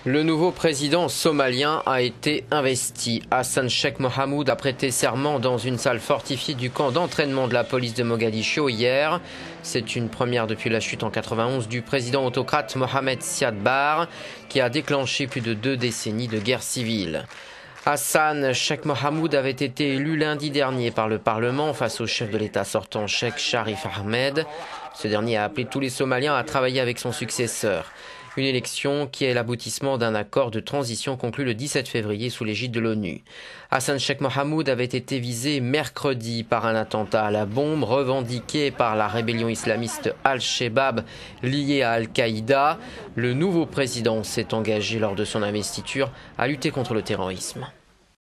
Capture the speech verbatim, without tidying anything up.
Le nouveau président somalien a été investi. Hassan Sheikh Mohamud a prêté serment dans une salle fortifiée du camp d'entraînement de la police de Mogadiscio hier. C'est une première depuis la chute en quatre-vingt-onze du président autocrate Mohamed Siad Barre, qui a déclenché plus de deux décennies de guerre civile. Hassan Sheikh Mohamud avait été élu lundi dernier par le Parlement face au chef de l'État sortant Sheikh Sharif Ahmed. Ce dernier a appelé tous les Somaliens à travailler avec son successeur. Une élection qui est l'aboutissement d'un accord de transition conclu le dix-sept février sous l'égide de l'ONU. Hassan Sheikh Mohamud avait été visé mercredi par un attentat à la bombe revendiqué par la rébellion islamiste Al-Shebab liée à Al-Qaïda. Le nouveau président s'est engagé lors de son investiture à lutter contre le terrorisme.